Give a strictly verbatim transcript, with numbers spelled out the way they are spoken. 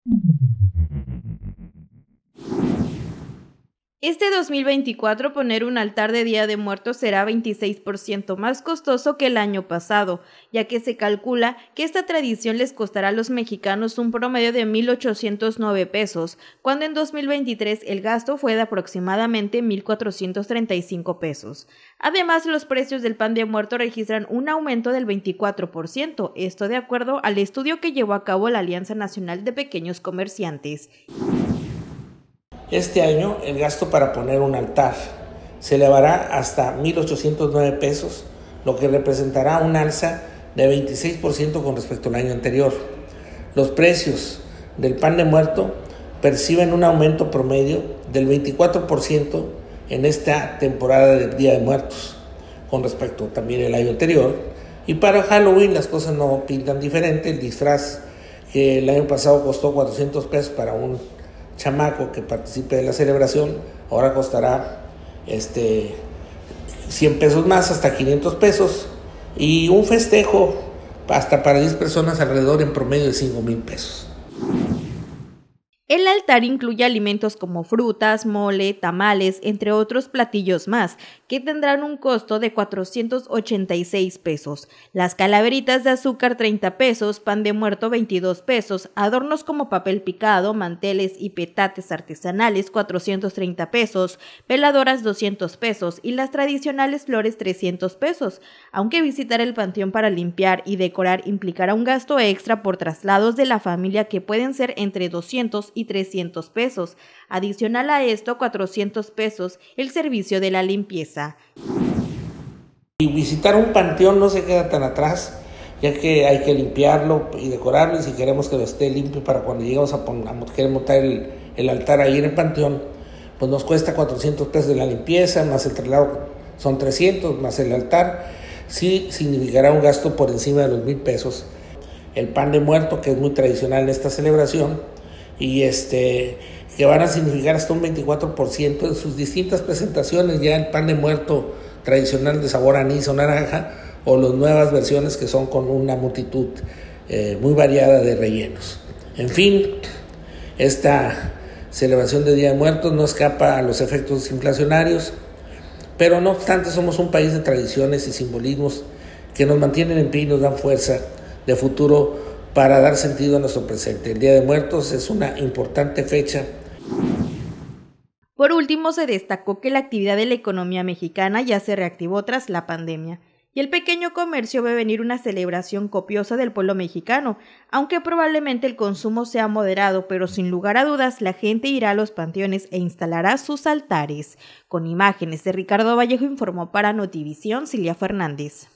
Este dos mil veinticuatro poner un altar de Día de Muertos será veintiséis por ciento más costoso que el año pasado, ya que se calcula que esta tradición les costará a los mexicanos un promedio de mil ochocientos nueve pesos, cuando en dos mil veintitrés el gasto fue de aproximadamente mil cuatrocientos treinta y cinco pesos. Además, los precios del pan de muerto registran un aumento del veinticuatro por ciento, esto de acuerdo al estudio que llevó a cabo la Alianza Nacional de Pequeños Comerciantes. Este año el gasto para poner un altar se elevará hasta mil ochocientos nueve pesos, lo que representará un alza de veintiséis por ciento con respecto al año anterior. Los precios del pan de muerto perciben un aumento promedio del veinticuatro por ciento en esta temporada del Día de Muertos con respecto también al año anterior. Y para Halloween las cosas no pintan diferente. El disfraz que el año pasado costó cuatrocientos pesos para un chamaco que participe de la celebración, ahora costará este, cien pesos más, hasta quinientos pesos, y un festejo hasta para diez personas alrededor en promedio de cinco mil pesos. El altar incluye alimentos como frutas, mole, tamales, entre otros platillos más, que tendrán un costo de cuatrocientos ochenta y seis pesos. Las calaveritas de azúcar treinta pesos, pan de muerto veintidós pesos, adornos como papel picado, manteles y petates artesanales cuatrocientos treinta pesos, veladoras doscientos pesos y las tradicionales flores trescientos pesos. Aunque visitar el panteón para limpiar y decorar implicará un gasto extra por traslados de la familia que pueden ser entre doscientos y trescientos pesos. Adicional a esto, cuatrocientos pesos el servicio de la limpieza. Y visitar un panteón no se queda tan atrás, ya que hay que limpiarlo y decorarlo, y si queremos que lo esté limpio para cuando lleguemos a, poner, a querer montar el, el altar ahí en el panteón, pues nos cuesta cuatrocientos pesos de la limpieza, más el traslado son trescientos, más el altar, sí significará un gasto por encima de los mil pesos. El pan de muerto, que es muy tradicional en esta celebración, y este que van a significar hasta un veinticuatro por ciento en sus distintas presentaciones, ya el pan de muerto tradicional de sabor anís o naranja, o las nuevas versiones que son con una multitud eh, muy variada de rellenos. En fin, esta celebración de Día de Muertos no escapa a los efectos inflacionarios, pero no obstante somos un país de tradiciones y simbolismos que nos mantienen en pie y nos dan fuerza de futuro para dar sentido a nuestro presente. El Día de Muertos es una importante fecha. Por último, se destacó que la actividad de la economía mexicana ya se reactivó tras la pandemia, y el pequeño comercio ve venir una celebración copiosa del pueblo mexicano, aunque probablemente el consumo sea moderado, pero sin lugar a dudas la gente irá a los panteones e instalará sus altares. Con imágenes de Ricardo Vallejo informó para Notivisión Cilia Fernández.